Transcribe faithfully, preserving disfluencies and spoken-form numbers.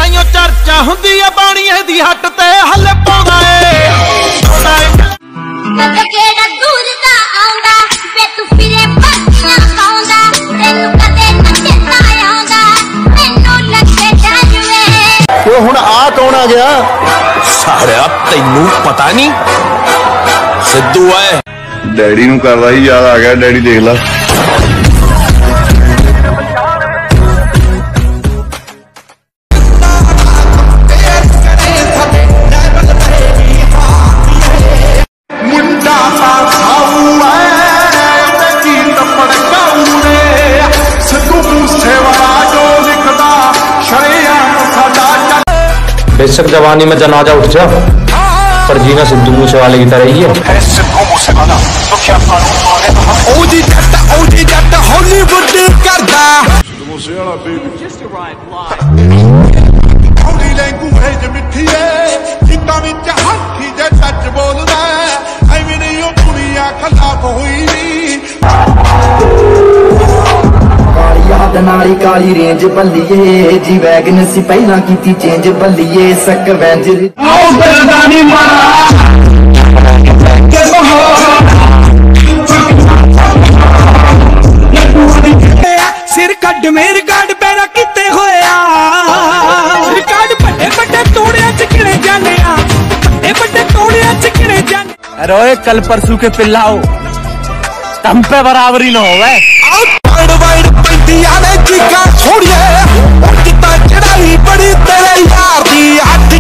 ਤਾਈਓ ਚਰਚਾ ਹੁੰਦੀ ਆ ਬਾਣੀਏ ਦੀ ਹੱਟ ਤੇ ਹੱਲੇ ਪਾਉਂਦਾ ਏ ਕਦੇ ਕਿਹੜਾ ਦੂਰ ਦਾ ਆਉਂਦਾ ਵੇ ਤੂੰ ਫਿਰੇ ਪੱਤੀਆਂ ਪਾਉਂਦਾ ਤੈਨੂੰ ਕਦੇ ਨੱਚਦਾ ਆਉਂਦਾ ਮੈਨੂੰ ਲੱਗੇ ਡਰਵੇ ਉਹ ਹੁਣ ਆ ਕੌਣ ਆ ਗਿਆ ਸਾਲਿਆ ਤੈਨੂੰ ਪਤਾ ਨਹੀਂ ਸਿੱਧੂ ਐ ਡੈਡੀ ਨੂੰ ਕਰਦਾ ਹੀ ਯਾਦ ਆ ਗਿਆ ਡੈਡੀ ਦੇਖ ਲਾ बेशक जवानी में जनाजा उठ जा पर जीना सिद्धू मूसेवाले की तरह ही है। सिद्धू मूसेवाला तो क्या कानून ओजी जट ओजी जट हॉलीवुड करदा Sidhu Moosewala baby just arrive हौली लैंगुएज मिठी है जिंदा विच हੱਥੀ ਜੇ ਸੱਚ ਬੋਲਦਾ ਐਵੇਂ ਨਹੀਂ ਉਹ ਦੁਨੀਆ ਖਲਾਫ ਹੋਈ याद नाली काली रेंज बल्लीए जी वैगन सी पहला की चेंज बल्लीए सक वैंज सिर कट मेरे गाड़ पैरा किते होया रिकॉर्ड बड़े बड़े तोड़िया च किने जाने आ बड़े बड़े तोड़िया च किने जाने रोए कल परसों के पिल्लाओ तम पे बराबरी न होवे वाइड पैंतियां ने चीका छोड़िए कितना चढ़ाई बड़ी तेरे यार दी